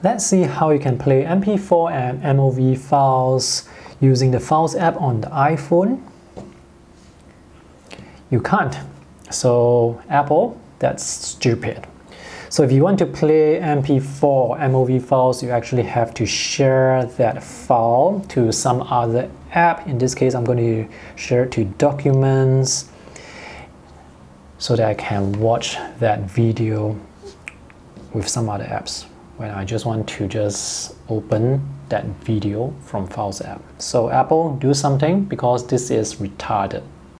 Let's see how you can play MP4 and MOV files using the Files app on the iPhone. You can't. So Apple, that's stupid. So if you want to play MP4 or MOV files, you actually have to share that file to some other app. In this case, I'm going to share it to Documents so that I can watch that video with some other apps when I just want to open that video from Files app. So Apple, do something because this is retarded.